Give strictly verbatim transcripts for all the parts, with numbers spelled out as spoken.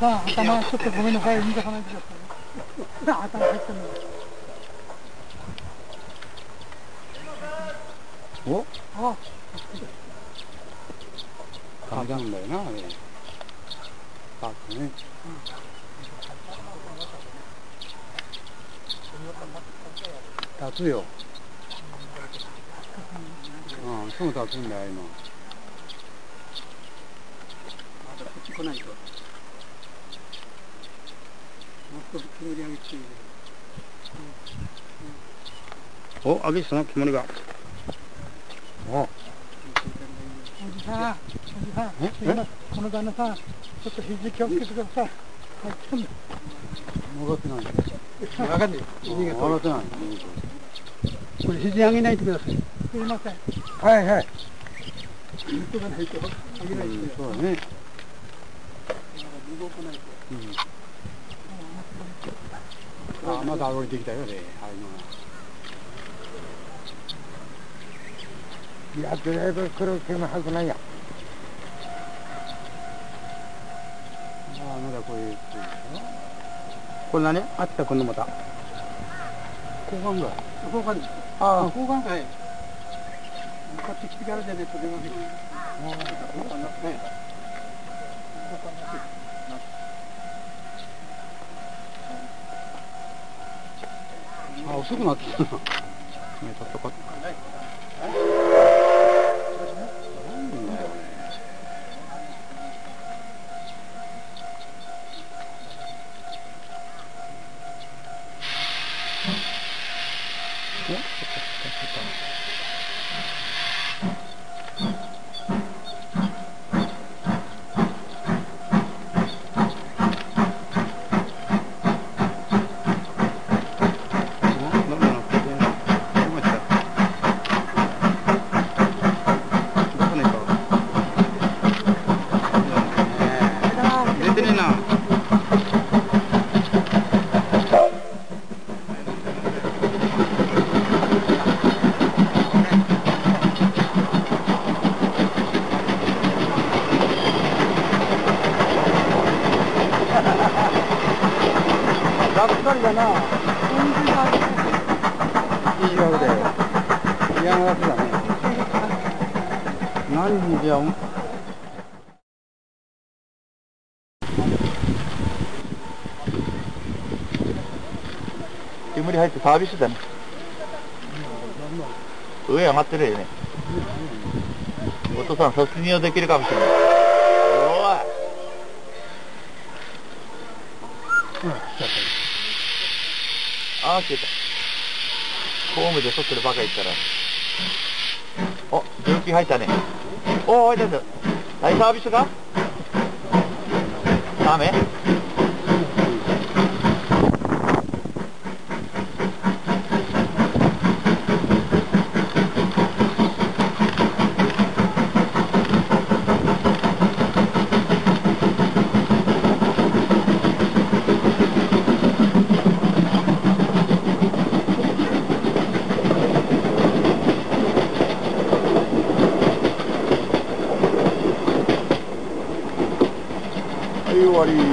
さあ、頭ちょっとごめんなさい、見てかないでください。頭入ってるの。 お？ あ、 かかんだよな、あれ。パッとね。立つよ。うん、すぐ立つんだよ、今。 まだこっち来ないと。もう少し煙上げている。 お、上げてたな、煙が。お。 おじさん、おじさん、今この旦那さん、ちょっと肘気をつけてください。入ってんの。 戻ってない。 分かんない。 戻ってない。 これ肘上げないでください。すいません。 はいはい。 人がないと上げないと。 そうだね。 動かないと。 うん。あ、まだ歩いてきたよね。はいの。いや、ドライブ来る気もはずないや。ああ、まだこれ。これ何？あったこのまた。交換ぐらい。 交換です。ああ、交換。はい。向かってきてからじゃないと出ません。ああ、交換だね。 あ、遅くなってきたな。目立ったかった。がっかりだな。いいようで嫌がらせだね。何じゃん。 煙入ってサービスだね。上上がってるよね。お父さん卒業できるかもしれない。おい。 うん、来ちゃった。 ああ、消えた。ホームで撮ってるバカ言ったら。お、重機入ったね。おお、入った。大サービスか？ダメ？終わり。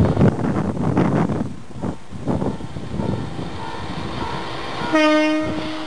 うん。